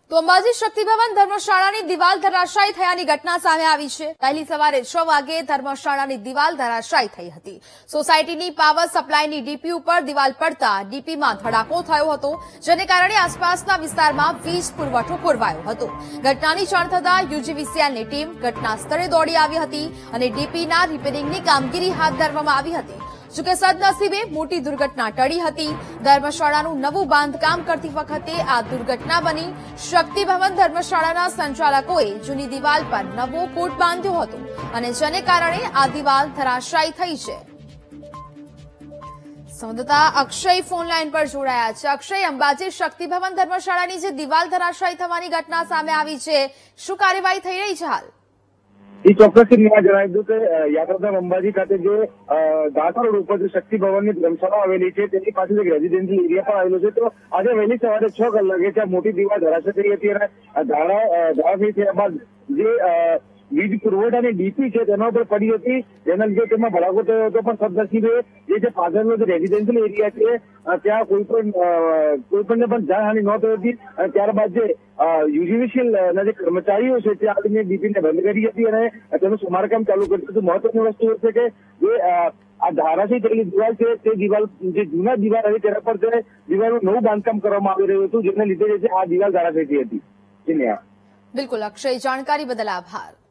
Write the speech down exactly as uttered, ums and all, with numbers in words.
તો અંબાજી શક્તિભવન ધર્મશાળાની દિવાલ ધરાશાયી થયાની ઘટના સામે આવી છે। પહેલી સવારે છ વાગે ધર્મશાળાની દિવાલ ધરાશાયી થઈ હતી। સોસાયટીની પાવર સપ્લાયની ડીપી ઉપર દિવાલ પડતા ડીપીમાં ધડાકો થયો હતો, જેને કારણે આસપાસના વિસ્તારમાં વીજ પુરવઠો ખોરવાયો હતો। ઘટનાની જાણ થતાં યુજીવીસીએલની ટીમ ઘટના સ્થળે દોડી આવી હતી અને ડીપીના રિપેરિંગની કામગીરી હાથ ધરવામાં આવી હતી। જોકે સદનસીબે મોટી દુર્ઘટના ટળી હતી। ધર્મશાળાનું નવું બાંધકામ કરતી વખતે આ દુર્ઘટના બની। શક્તિભવન ધર્મશાળાના સંચાલકોએ જૂની દિવાલ પર નવો કોટ બાંધ્યો હતો અને જેને કારણે આ દિવાલ ધરાશાયી થઈ છે। સંવાદદાતા અક્ષય ફોનલાઈન પર જોડાયા છે। અક્ષય, અંબાજી શક્તિભવન ધર્મશાળાની જે દિવાલ ધરાશાયી થવાની ઘટના સામે આવી છે, શું કાર્યવાહી થઈ રહી છે હાલ? એ ચોક્કસથી જણાવી દઉં કે યાત્રાધામ અંબાજી ખાતે જે દાસા રોડ ઉપર જે શક્તિ ભવનની ધર્મશાળા આવેલી છે તેની પાસે એક રેઝિડેન્શિયલ એરિયા પણ આવેલો છે। તો આજે વહેલી સવારે છ કલાકે ત્યાં મોટી દિવાલ ધરાશાયી થઈ હતી અને ધારા ધરાશાયી થયા બાદ જે વીજ પુરવઠાની ડીપી છે તેના ઉપર પડી હતી, જેના લીધે તેમાં ભડાકો થયો હતો। પણ સદનસીબે એ જે પાછળનો જે રેઝિડેન્શિયલ એરિયા છે ત્યાં કોઈ પણ કોઈ પણને પણ જાનહાનિ ન થઈ હતી અને ત્યારબાદ જે યુજીવીસીએલ ના જે કર્મચારીઓ છે તે આવીને ડીપીને બંધ કરી હતી અને તેનું સમારકામ ચાલુ કર્યું હતું। મહત્વની વસ્તુ એ છે કે જે આ ધારાશાયી થયેલી દિવાલ છે તે દિવાલ જે જૂના દિવાલ હતી તેના પર તે દિવાલનું નવું બાંધકામ કરવામાં આવી રહ્યું હતું, જેને લીધે આ દિવાલ ધારાશાયી થઈ હતી। બિલકુલ અક્ષય, જાણકારી બદલ આભાર।